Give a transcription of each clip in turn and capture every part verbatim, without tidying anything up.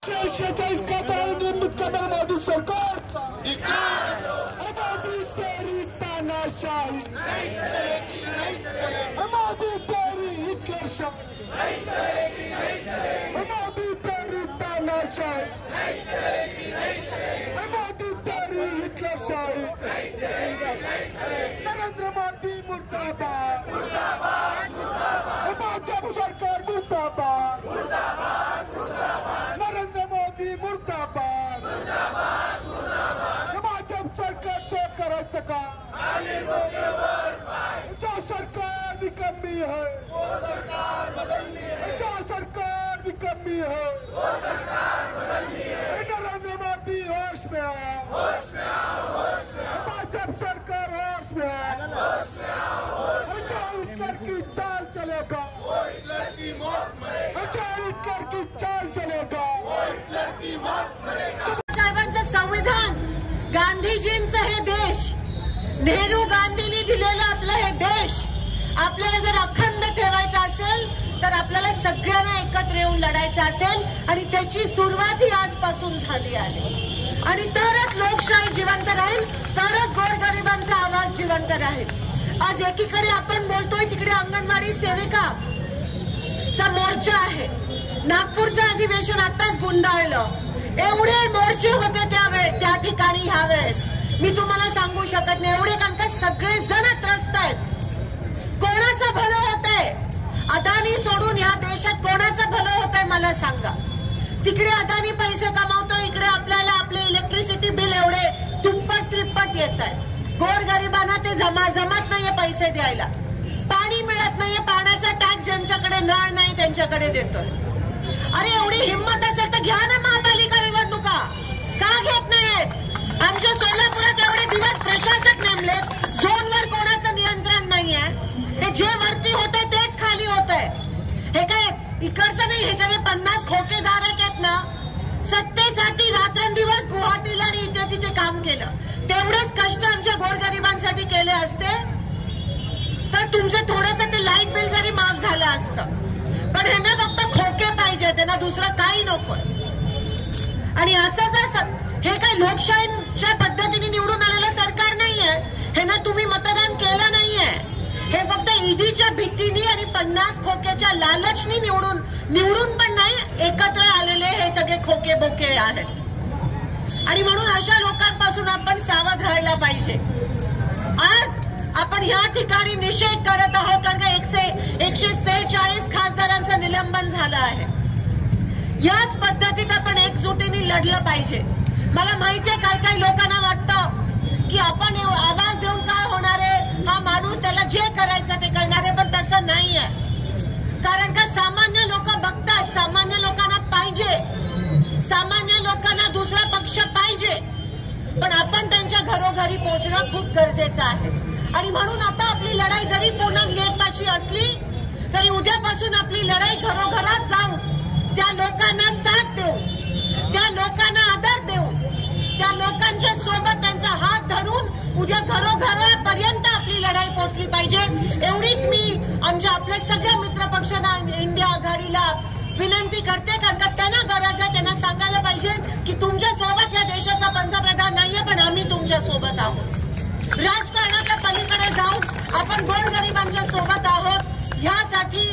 शेहेचाळीस खासदारांना निवडणूक करणार मोदी सरकार मोदी तेरी हिटलरशाही मोदी तेरी तानाशाही मोदी तेरी हिटलरशाही नरेंद्र मोदी मुर्दाबाद भाजप सरकार मुर्दाबाद नरेंद्र मोदी मुर्दाबाद भाजप सरकारचं करायचं का जो सरकार निकम्मी है वो सरकार बदलनी है जो सरकार निकम्मी है वो सरकार बदलनी है नरेंद्र मोदी होश में आओ होश में आओ होश में आओ भाजप सरकार होश में आओ होश में आओ जो हिटलर की चाल चलेगा वो हिटलर की मौत मरेगा जो हिटलर की चाल चलेगा वो हिटलर की मौत मरेगा साहेबांचं संविधान गांधीजींचं हे देश नेहरू गांधींनी दिलेलं आपलं हे देश आपल्याला जर अखंड ठेवायचा असेल तर आपल्याला सगळ्यांना एकत्र येऊन लढायचं असेल आणि त्याची सुरुवात ही आजपासून झाली आहे आणि तरच लोकशाही जिवंत राहील तरच गोरगरिबांचा आवाज जिवंत राहील। आज एकीकडे आपण बोलतोय तिकडे अंगणवाडी सेविका चा मोर्चा आहे। नागपूरचं अधिवेशन आताच गुंडाळलं एवढे मोर्चे होते त्यावेळे त्या ठिकाणी ह्या वेळेस मी तुम्हाला सांगू शकत नाही एवढे कारण का सगळे जण त्रस्त आहेत। कोणाचं भलं होतंय अदानी सोडून ह्या देशात कोणाचं भलं होतंय मला सांगा। तिकडे अदानी पैसे कमावतो इकडे आपल्याला आपले इलेक्ट्रिसिटी बिल एवढे दुप्पट त्रिप्पट येत आहे। गोरगरिबांना ते जमा जमत नाहीये पैसे द्यायला पाणी मिळत नाहीये पाण्याचा टॅक्स ज्यांच्याकडे नळ नाही त्यांच्याकडे देतोय। अरे एवढी हिंमत असेल तर घ्या ना महापालिका निवडणुका का घेत नाहीत? आमच्या सोलापुरात एवढे दिवस प्रशासक नेमले झोनवर कोणाचं नियंत्रण नाहीये हे जे वरती होतंय तेच खाली होतंय हे काय इकडचं नाही हे सगळे पन्नास खोकेदारक आहेत ना सत्तेसाठी रात्रंदिवस गुवाहाटीला आणि इथे तिथे काम केलं तेवढेच कष्ट आमच्या गोरगरिबांसाठी केले असते तर तुमचं थोडंसं ते लाईट बिल जरी माफ झालं असतं पण ह्यांना फक्त खोके पाहिजे त्यांना दुसरं काही नको। आणि असं जर हे काय लोकशाहीच्या पद्धतीने निवडून आलेलं सरकार नाहीये ह्यांना तुम्ही मतदान केलं नाहीये हे फक्त ईडीच्या भीतीने आणि पन्नास खोक्याच्या लालचनी निवडून निवडून पण नाही एकत्र आलेले हे सगळे खोके बोके आहेत आणि म्हणून अशा लोकांपासून आपण सावध राहायला पाहिजे। आज आपण या ठिकाणी निषेध करत आहोत कारण का एकशे एकशे सेहेचाळीस खासदारांचं निलंबन झालं आहे। याच पद्धतीत आपण एकजुटीने लढलं पाहिजे। मला माहिती आहे काही काही लोकांना वाटतं की आपण आवाज देऊन काय होणार आहे हा माणूस त्याला जे करायचं ते करणार आहे पण तसं नाहीये कारण का सामान्य लोक बघतात सामान्य लोकांना पाहिजे सामान्य लोकांना दुसरा पक्ष पाहिजे पण आपण त्यांच्या घरोघरी पोहोचणं खूप गरजेचं आहे आणि म्हणून आता आपली लढाई जरी पूनम गेटपाशी असली तरी उद्यापासून आपली लढाई घरोघरात जाऊन त्या लोकांना साथ देऊ त्या लोकांना आदर देऊ त्या लोकांच्या सोबत त्यांचा हात धरून उद्या घरोघरापर्यंत आपली लढाई पोहोचली पाहिजे एवढीच मी आमच्या आपल्या सगळ्या मित्र पक्षांना इंडिया आघाडीला विनंती करते कारण का त्यांना गरज आहे त्यांना सांगायला पाहिजे की तुमच्या सोबत या देशाचा पंतप्रधान नाहीये पण आम्ही तुमच्या सोबत आहोत। राजकारणाच्या पलीकडे जाऊन आपण गोरगरिबांच्या सोबत आहोत यासाठी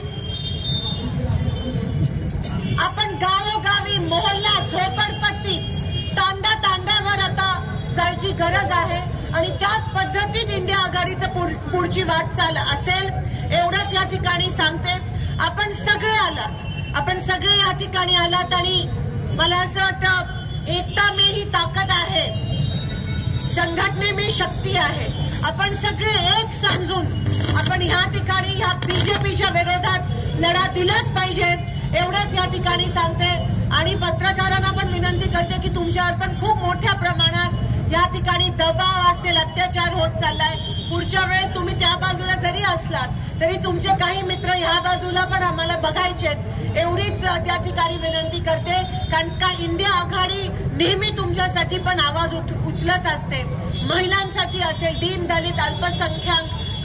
आपण गावोगावी मोहल्ला झोपडपट्टी तांडा तांड्यावर आता जायची गरज आहे आणि त्याच पद्धतीत इंडिया आघाडीचं पुढची वाटचाल असेल एवढंच या ठिकाणी सांगते। आपण सगळे आलात आपण सगळे या ठिकाणी आलात आणि मला असं वाटतं एकता में ही ताकद आहे संघटने में शक्ती आहे। आपण सगळे एक समजून आपण या ठिकाणी ह्या बीजेपीच्या विरोधात लढा दिलाच पाहिजे एवढंच या ठिकाणी सांगते आणि पत्रकारांना पण विनंती करते की तुमच्यावर पण खूप मोठ्या प्रमाणात या ठिकाणी दबाव असेल अत्याचार होत चाललाय पुढच्या वेळेस तुम्ही त्या बाजूला जरी असलात तरी तुमचे काही मित्र ह्या बाजूला पण आम्हाला बघायचे एवढीच त्या ठिकाणी विनंती करते कारण का इंडिया आघाडी नेहमी तुमच्यासाठी पण आवाज उचलत असते महिलांसाठी असेल दीन दलित अल्पसंख्याक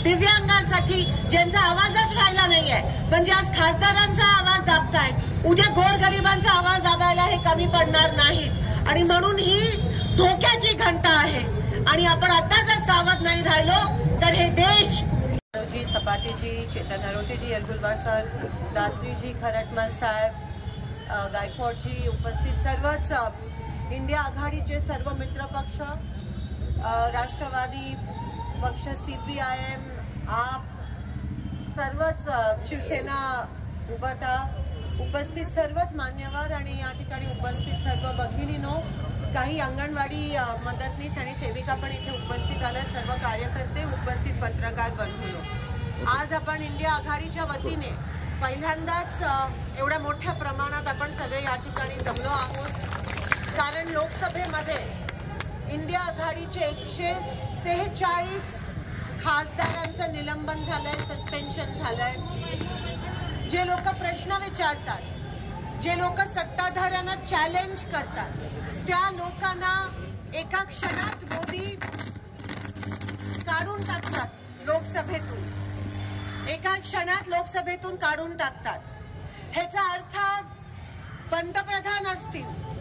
दिव्यांगांसाठी ज्यांचा आवाजच राहिला नाहीये, म्हणजे आज खासदारांचा आवाज दाबतायत, उद्या गोरगरिबांचा आवाज दाबायला हे कमी पडणार नाहीत. आणि म्हणून ही धोक्याची घंटा आहे. आणि आपण आता जर सावध नाही राहिलो तर हे देश जी सपाटे जी, चेतन नरोटे जी, यलगुलवार सर, दासरी जी, खरटमल साहेब, गायकवाड जी, उपस्थित सर्वच इंडिया आघाडीचे सर्व मित्रपक्ष, राष्ट्रवादी पक्ष, सी पी आय एम, आप, सर्वच शिवसेना, उभाटा, उपस्थित सर्वच मान्यवर आणि या ठिकाणी उपस्थित सर्व भगिनीनो, काही अंगणवाडी मदतनीस आणि सेविका पण इथे उपस्थित आल्या, सर्व कार्यकर्ते, उपस्थित पत्रकार बंधूंनो, आज आपण इंडिया आघाडीच्या वतीने पहिल्यांदाच एवढ्या मोठ्या प्रमाणात आपण सगळे या ठिकाणी जमलो आहोत. कारण लोकसभेमध्ये इंडिया आघाडीचे एकशे सेहेचाळीस खासदारांचं निलंबन झालंय, सस्पेन्शन झालंय. जे लोक प्रश्न विचारतात, जे लोक सत्ताधाऱ्यांना चॅलेंज करतात, त्या लोकांना एका क्षणात मोदी काढून टाकतात लोकसभेतून, एका क्षणात लोकसभेतून काढून टाकतात. ह्याचा अर्थ पंतप्रधान असतील,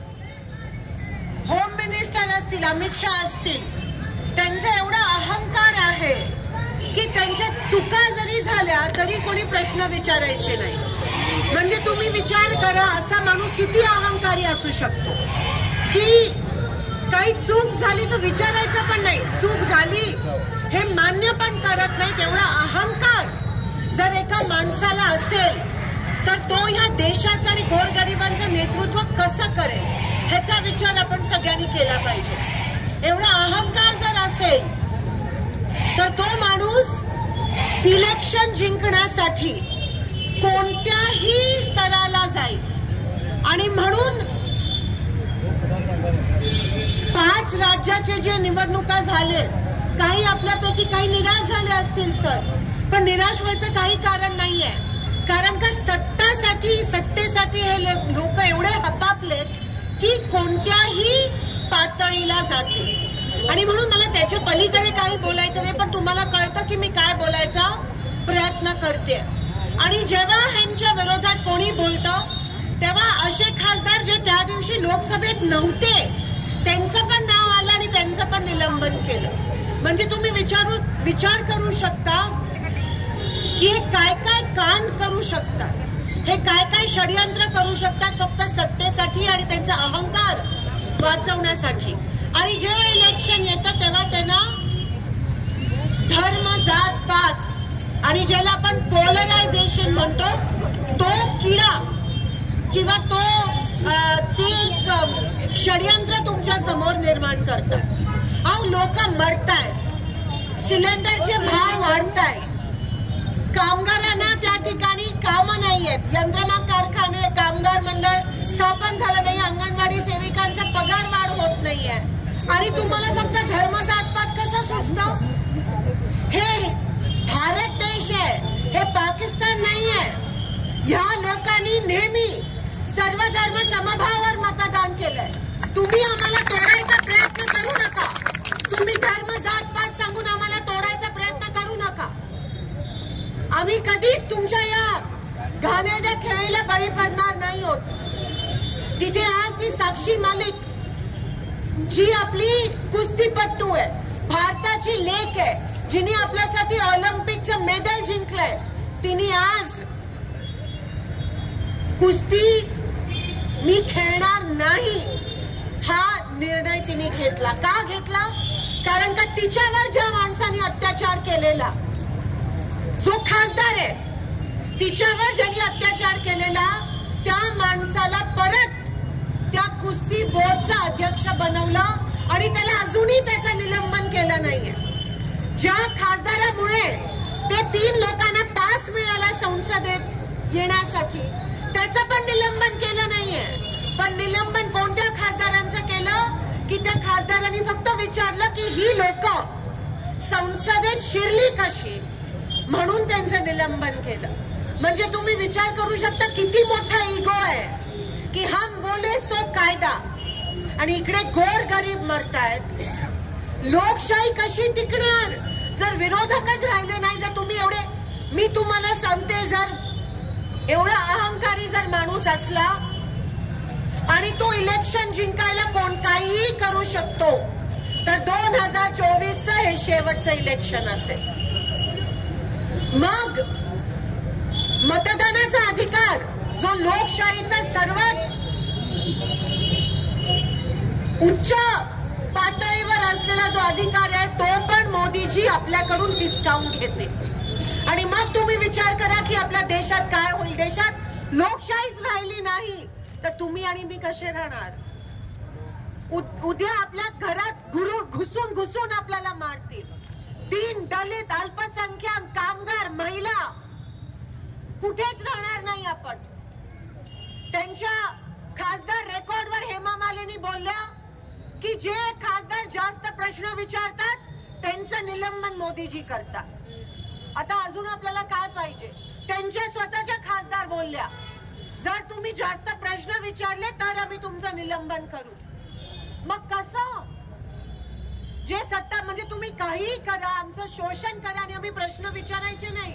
होम मिनिस्टर असतील, अमित शहा असतील, त्यांचा एवढा अहंकार आहे की त्यांच्या चुका जरी झाल्या तरी कोणी प्रश्न विचारायचे नाही. म्हणजे तुम्ही विचार करा, असा माणूस किती अहंकारी असू शकतो की काही चूक झाली तर विचारायचं पण नाही, चूक झाली हे मान्य पण करत नाही. तेवढा अहंकार जर एका माणसाला असेल तर तो या देशाचं आणि गोरगरिबांचं नेतृत्व कसं करेल ह्याचा विचार आपण सगळ्यांनी केला पाहिजे. एवढा अहंकार जर असेल तर तो माणूस इलेक्शन जिंकण्यासाठी कोणत्याही स्तराला जाईल. आणि म्हणून पाच राज्याचे जे निवडणुका झाले, काही आपल्यापैकी काही निराश झाले असतील सर, पण निराश व्हायचं काही कारण नाहीये. कारण का सत्तासाठी सत्तेसाठी हे लोक एवढे हपापलेत की कोणत्याही पातळीला जातील. आणि म्हणून मला त्याच्या पलीकडे काही बोलायचं नाही, पण तुम्हाला कळतं की मी काय बोलायचा प्रयत्न करते. आणि जेव्हा ह्यांच्या विरोधात कोणी बोलतं तेव्हा असे खासदार जे त्या दिवशी लोकसभेत नव्हते त्यांचं पण नाव आलं आणि त्यांचं पण निलंबन केलं. म्हणजे तुम्ही विचारू विचार करू शकता की हे काय काय कान करू शकतात, हे काय काय षडयंत्र करू शकतात फक्त सत्तेसाठी आणि त्यांचा अहंकार वाचवण्यासाठी. आणि जेव्हा इलेक्शन येतं तेव्हा त्यांना धर्म, जात पात आणि ज्याला आपण पोलरायझेशन म्हणतो तो किडा किंवा तो ती एक षडयंत्र तुमच्या समोर निर्माण करतात. अहो लोक मरतायत, सिलेंडरचे भाव वाढतायत, कामगारांना त्या ठिकाणी कामं नाहीयेत, यंत्रमाग कारखाने, कामगार मंडळ स्थापन झालं नाही, अंगणवाडी सेविकांचा पगार वाढ होत नाहीये. आणि तुम्हाला फक्त धर्म, जातपात कसं सुचतं? हे भारत देश आहे, हे पाकिस्तान नाहीये. या लोकांनी नेहमी सर्व धर्म समभावावर मतदान केलंय. तुम्ही आम्हाला तोडायचा प्रयत्न करू नका. तुम्ही धर्म, जातपात सांगून आम्हाला तोडायचा प्रयत्न करू नका. आम्ही कधीच तुमच्या या घाणेरड्या खेळीला बळी पडणार नाही आहोत. तिथे आज ती साक्षी मालिक जी आपली कुस्तीपट्टू आहे, भारताची लेक आहे, जिने आपल्यासाठी ऑलिम्पिकचं मेडल जिंकलंय, तिने आज कुस्ती मी खेळणार नाही हा निर्णय तिने घेतला. का घेतला? कारण का तिच्यावर ज्या माणसाने अत्याचार केलेला, जो खासदार आहे, तिच्यावर ज्यांनी अत्याचार केलेला त्या माणसाला परत त्या कुस्ती बोर्डचा अध्यक्ष बनवलं आणि त्याला अजूनही त्याचं निलंबन केलं नाहीये. ज्या खासदारामुळे ते तीन लोकांना पास मिळाला संसदेत येण्यासाठी, त्याचं पण निलंबन केलं नाहीये. पण निलंबन कोणत्या खासदारांचं केलं की त्या खासदारांनी फक्त विचारलं की ही लोक संसदेत शिरली कशी, म्हणून त्यांचं निलंबन केलं. म्हणजे तुम्ही विचार करू शकता किती मोठा इगो आहे की हम बोले सो कायदा, आणि इकडे गोर गरीब मरतायत. लोकशाही कशी टिकणार? जर विरोधकच राहिले नाही, जर तुम्ही एवढे, मी तुम्हाला सांगते, जर एवढा अहंकारी जर माणूस असला आणि तो इलेक्शन जिंकायला कोण काहीही करू शकतो, तर दोन हजार चोवीसचं हे शेवटचं इलेक्शन असेल. मग मतदानाचा अधिकार, जो लोकशाहीचा सर्वात उच्च पातळीवर असलेला जो अधिकार आहे, तो पण मोदीजी आपल्याकडून हिसकावून घेते. आणि मग तुम्ही विचार करा की आपल्या देशात काय होईल. देशात लोकशाहीच राहिली नाही तर तुम्ही आणि मी कसे राहणार. उद्या आपल्या घरात घुसून घुसून आपल्याला मारतील. दीन, दलित, अल्पसंख्याक, कामगार, महिला कुठेच राहणार नाही आपण. त्यांच्या खासदार रेकॉर्डवर हेमा मालिनी बोलल्या की जे खासदार जास्त प्रश्न विचारतात त्यांचं निलंबन मोदीजी करतात. आता अजून आपल्याला काय पाहिजे. त्यांच्या स्वतःच्या खासदार बोलल्या, जर तुम्ही जास्त प्रश्न विचारले तर आम्ही तुमचं निलंबन करू. मग कसं. जे सत्ता, म्हणजे तुम्ही काही करा, आमचं शोषण करा आणि आम्ही प्रश्न विचारायचे नाही.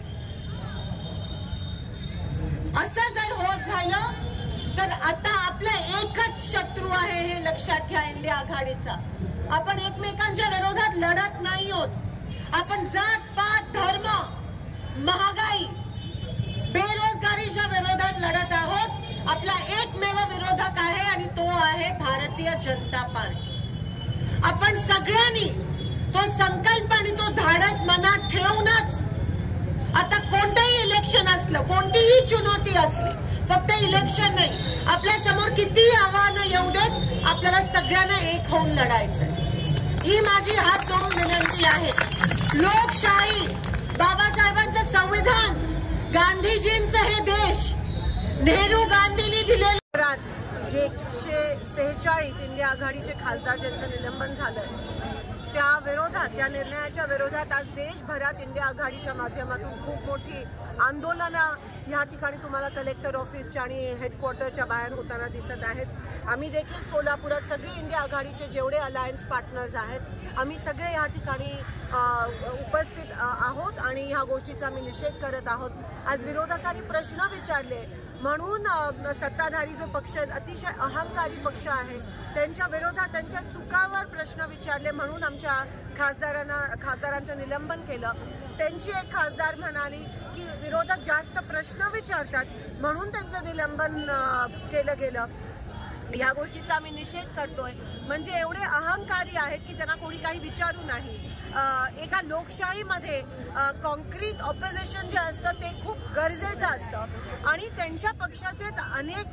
असं जर होत झालं तर आता आपला एकच शत्रू आहे, हे लक्षात घ्या, इंडिया आघाडीचा. आपण एकमेकांच्या विरोधात लढत नाही आहोत. आपण जात पात, धर्म, महागाई, बेरोजगारीच्या विरोधात लढत आहोत. आपला एकमेव विरोधक आहे आणि तो आहे भारतीय जनता पार्टी. आपण सगळ्यांनी तो संकल्प आणि तो धाडस मनात ठेवूनच आता कोणतंही इलेक्शन असलं, कोणतीही चुनौती असली, फक्त इलेक्शन नाही, आपल्या समोर कितीही आव्हानं येऊ देत, आपल्याला सगळ्यांना एक होऊन लढायचंय. ही माझी हात जोडून विनंती आहे. लोकशाही, बाबासाहेबांचं संविधान, गांधीजींचं हे देश, नेहरू गांधींनी दिलेलं जे एकशे सेहेचाळीस इंडिया आघाडीचे खासदार ज्यांचं निलंबन झालंय, त्या विरोधात, त्या निर्णयाच्या विरोधात आज देशभरात इंडिया आघाडीच्या माध्यमातून खूप मोठी आंदोलनं या ठिकाणी तुम्हाला कलेक्टर ऑफिसच्या आणि हेडक्वार्टरच्या बाहेर होताना दिसत आहेत. आम्ही देखील सोलापुरात सगळे इंडिया आघाडीचे जेवढे अलायन्स पार्टनर्स आहेत, आम्ही सगळे या ठिकाणी उपस्थित आहोत आणि ह्या गोष्टीचा आम्ही निषेध करत आहोत. आज विरोधकांनी प्रश्न विचारले म्हणून सत्ताधारी जो पक्ष अतिशय अहंकारी पक्ष आहे, त्यांच्या विरोधात, त्यांच्या चुकावर प्रश्न विचारले म्हणून आमच्या खासदारांना खासदारांचं निलंबन केलं. त्यांची एक खासदार म्हणाली की विरोधक जास्त प्रश्न विचारतात म्हणून त्यांचं निलंबन केलं गेलं. या गोष्टीचा आम्ही निषेध करतोय. म्हणजे एवढे अहंकारी आहेत की त्यांना कोणी काही विचारू नाही. एका लोकशाहीमध्ये कॉन्क्रीट ऑपोजिशन जे असतं ते खूप गरजेचं असतं आणि त्यांच्या पक्षाचेच अनेक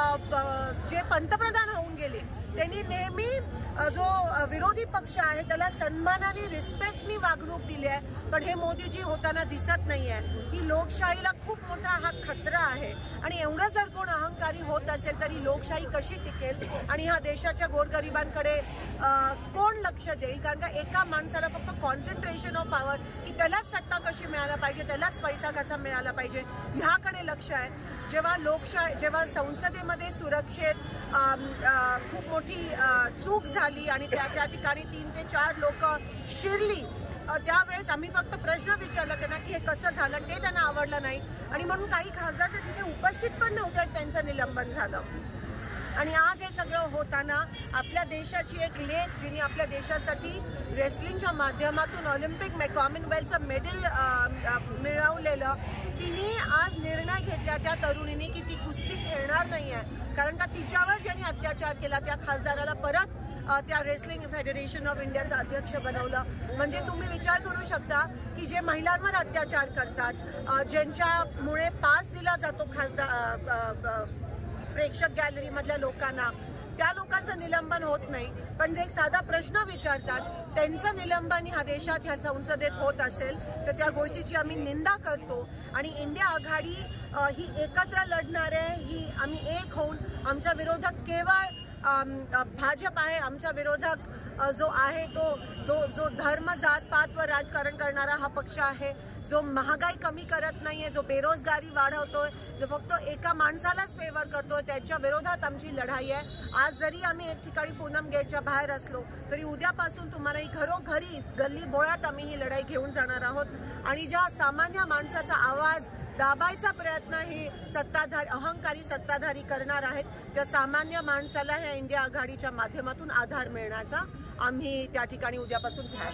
जे पंतप्रधान होऊन गेले त्यांनी नेहमी जो विरोधी पक्ष आहे त्याला सन्मानाने, रिस्पेक्टनी वागणूक दिली आहे, पण हे मोदीजी होताना दिसत नाही आहे. ही लोकशाहीला खूप मोठा हा खतरा आहे आणि एवढं जर कोण अहंकारी होत असेल तर ही लोकशाही कशी टिकेल आणि ह्या देशाच्या गोरगरिबांकडे कोण लक्ष देईल. कारण का एका माणसाला फक्त कॉन्सन्ट्रेशन ऑफ पॉवर, की त्यालाच सत्ता कशी मिळायला पाहिजे, त्यालाच पैसा कसा मिळाला पाहिजे, ह्याकडे लक्ष आहे. जेव्हा लोकशाही, जेव्हा संसदेमध्ये सुरक्षेत खूप मोठी चूक झाली आणि त्या त्या ठिकाणी तीन ते चार लोक शिरली, त्यावेळेस आम्ही फक्त प्रश्न विचारला त्यांना की हे कसं झालं, ते त्यांना आवडलं नाही आणि म्हणून काही खासदार तर तिथे उपस्थित पण नव्हते, त्यांचं निलंबन झालं. आणि आज हे सगळं होताना आपल्या देशाची एक लेख, जिने आपल्या देशासाठी रेसलिंगच्या माध्यमातून ऑलिम्पिक कॉमनवेल्थचं मेडल मिळवलेलं, तिने आज निर्णय घेतला त्या तरुणीने की ती कुस्ती खेळणार नाही आहे. कारण का तिच्यावर ज्यांनी अत्याचार केला त्या खासदाराला परत त्या रेसलिंग फेडरेशन ऑफ इंडियाचं अध्यक्ष बनवलं. म्हणजे तुम्ही विचार करू शकता की जे महिलांवर अत्याचार करतात, ज्यांच्यामुळे पास दिला जातो खासदार प्रेक्षक गॅलरीमधल्या लोकांना, त्या लोकांचं निलंबन होत नाही, पण जे एक साधा प्रश्न विचारतात त्यांचं निलंबन ह्या देशात, ह्या संसदेत होत असेल तर त्या गोष्टीची आम्ही निंदा करतो. आणि इंडिया आघाडी ही एकत्र लढणार आहे, ही आम्ही एक होऊन, आमचा विरोधक केवळ भाजप आहे, आमचा विरोधक जो आहे तो तो जो धर्म जात पातवर राजकारण करणारा हा पक्ष आहे, जो महागाई कमी करत नाहीये, जो बेरोजगारी वाढवतोय, जो फक्त एका माणसालाच फेवर करतोय, त्याच्या विरोधात आमची लढाई आहे. आज जरी आम्ही एक ठिकाणी पूनम गेटच्या बाहेर असलो तरी उद्यापासून तुम्हाला घरोघरी गल्ली बोळात आम्ही ही लढाई घेऊन जाणार आहोत. आणि ज्या सामान्य माणसाचा आवाज दाबायचा प्रयत्न ही सत्ताधारी अहंकारी सत्ताधारी करणार आहेत, त्या सामान्य माणसाला ह्या इंडिया आघाडीच्या माध्यमातून आधार मिळण्याचा आम्ही त्या ठिकाणी उद्यापासून प्रयास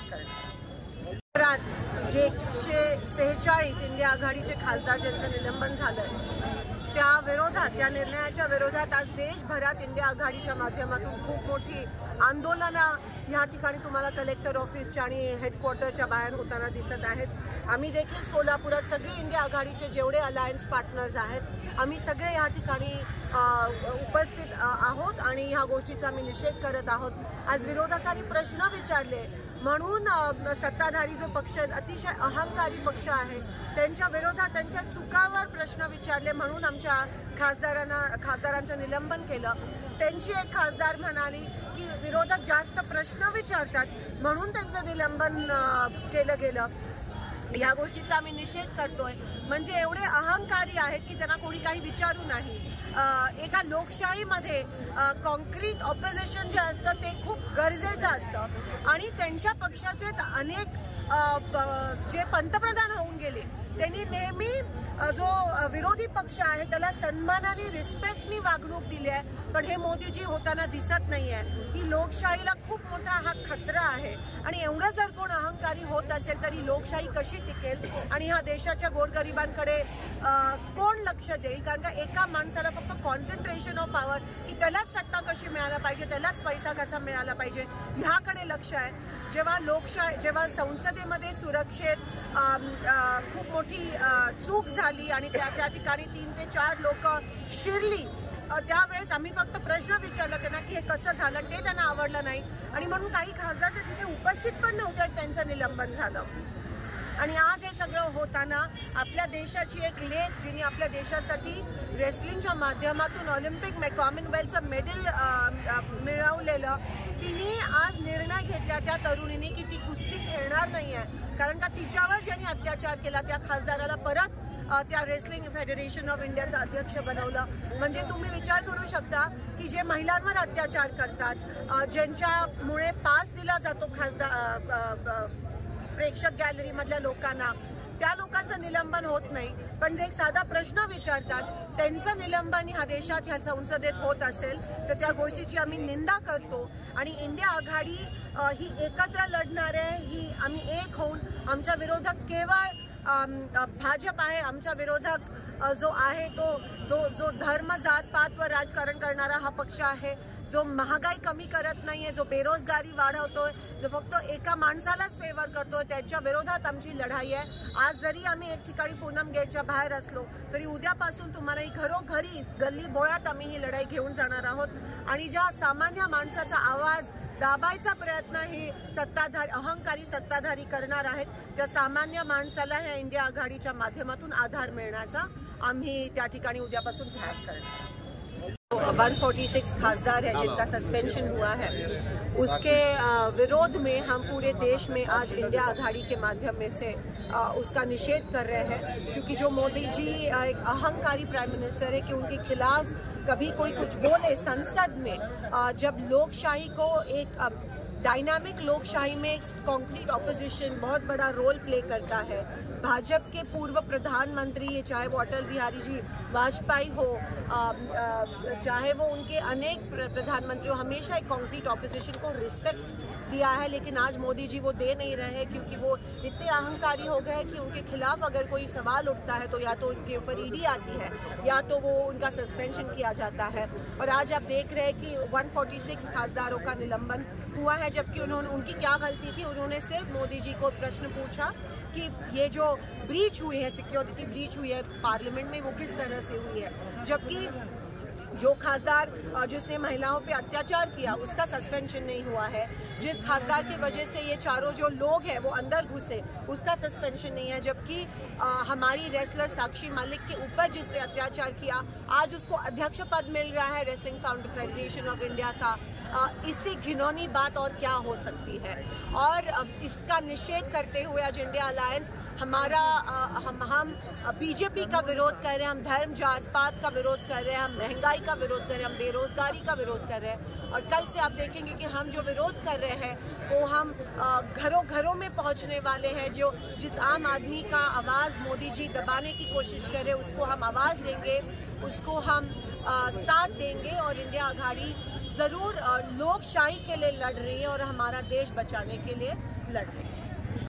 करणार. जे एकशे सेहेचाळीस इंडिया आघाडीचे खासदार ज्यांचं निलंबन झालंय त्या विरोधात, त्या निर्णयाच्या विरोधात आज देशभरात इंडिया आघाडीच्या माध्यमातून खूप मोठी आंदोलनं या ठिकाणी तुम्हाला कलेक्टर ऑफिसच्या आणि हेडक्वार्टरच्या बाहेर होताना दिसत आहेत. आम्ही देखील सोलापुरात सगळे इंडिया आघाडीचे जेवढे अलायन्स पार्टनर्स आहेत आम्ही सगळे या ठिकाणी उपस्थित आहोत आणि ह्या गोष्टीचा आम्ही निषेध करत आहोत. आज विरोधकांनी प्रश्न विचारले म्हणून सत्ताधारी जो पक्ष अतिशय अहंकारी पक्ष आहे त्यांच्या विरोधात, त्यांच्या चुकावर प्रश्न विचारले म्हणून आमच्या खासदारांना खासदारांचं निलंबन केलं. त्यांची एक खासदार म्हणाली की विरोधक जास्त प्रश्न विचारतात म्हणून त्यांचं निलंबन केलं गेलं. या गोष्टीचा आम्ही निषेध करतोय. म्हणजे एवढे अहंकारी आहेत की त्यांना कोणी काही विचारू नाही. एका लोकशाहीमध्ये कॉन्क्रीट ऑपोजिशन जे असतं ते खूप गरजेचं असतं आणि त्यांच्या पक्षाचेच अनेक जे पंतप्रधान होऊन गेले त्यांनी नेहमी जो विरोधी पक्ष आहे त्याला सन्मानाने रिस्पेक्टनी वागणूक दिली आहे, पण हे मोदीजी होताना दिसत नाही आहे. ही लोकशाहीला खूप मोठा हा खतरा आहे आणि एवढं जर कोण अहंकारी होत असेल तरी लोकशाही कशी टिकेल आणि ह्या देशाच्या गोरगरिबांकडे कोण लक्ष देईल? कारण का एका माणसाला फक्त कॉन्सन्ट्रेशन ऑफ पॉवर की त्यालाच सत्ता कशी मिळायला पाहिजे, त्यालाच पैसा कसा मिळाला पाहिजे ह्याकडे लक्ष आहे. जेव्हा लोकशाही जेव्हा संसदेमध्ये सुरक्षेत खूप मोठी चूक झाली आणि त्या त्या ठिकाणी तीन ते चार लोक शिरली त्यावेळेस आम्ही फक्त प्रश्न विचारला त्यांना की हे कसं झालं, ते त्यांना आवडलं नाही आणि म्हणून काही खासदार तर तिथे उपस्थित पण नव्हते, त्यांचं निलंबन झालं. आणि आज हे सगळं होताना आपल्या देशाची एक लेख जिने आपल्या देशासाठी रेसलिंगच्या माध्यमातून ऑलिम्पिक मे कॉमनवेल्थचं मेडल मिळवलेलं, तिने आज निर्णय घेतला त्या तरुणीने की ती कुस्ती खेळणार नाही आहे. कारण का तिच्यावर ज्यांनी अत्याचार केला त्या खासदाराला परत त्या रेसलिंग फेडरेशन ऑफ इंडियाचा अध्यक्ष बनवलं. म्हणजे तुम्ही विचार करू शकता की जे महिलांवर अत्याचार करतात, ज्यांच्यामुळे पास दिला जातो खासदार प्रेक्षक गॅलरीमधल्या लोकांना, त्या लोकांचं निलंबन होत नाही, पण जे एक साधा प्रश्न विचारतात त्यांचं निलंबन ह्या देशात ह्या संसदेत होत असेल तर त्या गोष्टीची आम्ही निंदा करतो. आणि इंडिया आघाडी ही एकत्र लढणार आहे. ही आम्ही एक होऊन, आमचा विरोधक केवळ भाजप आहे, आमचा विरोधक जो आहे तो तो जो धर्म जात पातवर राजकारण करणारा हा पक्ष आहे, जो महागाई कमी करत नाहीये, जो बेरोजगारी वाढवतोय, जो फक्त एका माणसालाच फेवर करतोय, त्याच्या विरोधात आमची लढाई आहे. आज जरी आम्ही एक ठिकाणी पूनम गेटच्या बाहेर असलो तरी उद्यापासून तुम्हाला घरोघरी गल्ली बोळात आम्ही ही लढाई घेऊन जाणार आहोत. आणि ज्या सामान्य माणसाचा आवाज दाबायचा प्रयत्न ही सत्ताधारी अहंकारी सत्ताधारी करणार आहेत, त्या सामान्य माणसाला ह्या इंडिया आघाडीच्या माध्यमातून आधार मिळण्याचा आम्ही त्या ठिकाणी उद्यापासून प्रयास करणार. एक सौ छियालीस खासदार है जिनका सस्पेंशन हुआ है, उसके विरोध में हम पूरे देश में आज इंडिया आघाड़ी के माध्यम में से उसका निषेध कर रहे हैं. क्योंकि जो मोदी जी एक अहंकारी प्राइम मिनिस्टर है कि उनके खिलाफ कभी कोई कुछ बोले संसद में, जब लोकशाही को एक डायनामिक लोकशाही में एक कॉन्क्रीट ऑपोजिशन बहुत बड़ा रोल प्ले करता है. भाजपा के पूर्व प्रधानमंत्री, चाहे वो अटल बिहारी जी वाजपेयी हो, चाहे वो उनके अनेक प्रधानमंत्री हो, हमेशा एक कॉन्क्रीट ऑपोजिशन को रिस्पेक्ट दिया है. लेकिन आज मोदी जी वो दे नहीं रहे हैं क्योंकि वो इतने अहंकारी हो गए कि उनके खिलाफ अगर कोई सवाल उठता है तो या तो उनके ऊपर ईडी आती है या तो वो उनका सस्पेंशन किया जाता है. और आज आप देख रहे हैं कि एक सौ छियालीस खासदारों का निलंबन हुआ है, जबकि उन्होंने उनकी क्या गलती थी. उन्होंने सिर्फ मोदी जी को प्रश्न पूछा कि ये जो ब्रीच हुई है, सिक्योरिटी ब्रीच हुई है पार्लियामेंट में, वो किस तरह से हुई है. जबकि जो खासदार जिसने महिलाओं पे अत्याचार किया उसका सस्पेंशन नहीं हुआ है, जिस खासदार की वजह से ये चारों जो लोग हैं वो अंदर घुसे उसका सस्पेंशन नहीं है, जबकि हमारी रेसलर साक्षी मलिक के ऊपर जिसने अत्याचार किया आज उसको अध्यक्ष पद मिल रहा है रेसलिंग फेडरेशन ऑफ इंडिया का। इससे घिनौनी बात और क्या हो सकती है। और इसका निषेध करते हुए आज इंडिया अलायंस हमारा हम हम बीजेपी का विरोध कर रहे हैं, हम धर्म जात पात का विरोध कर रहे हैं, हम महंगाई का विरोध कर रहे हैं, हम बेरोजगारी का विरोध कर रहे हैं। और कल से आप देखेंगे कि हम जो विरोध कर रहे हैं वो हम घरों घरों में पहुंचने वाले हैं। जो जिस आम आदमी का आवाज़ मोदी जी दबाने की कोशिश कर रहे हैं उसको हम आवाज़ देंगे, उसको हम आ, साथ देंगे। और इंडिया आघाड़ी ज़रूर लोकशाही के लिए लड़ रही है और हमारा देश बचाने के लिए लड़ रही है।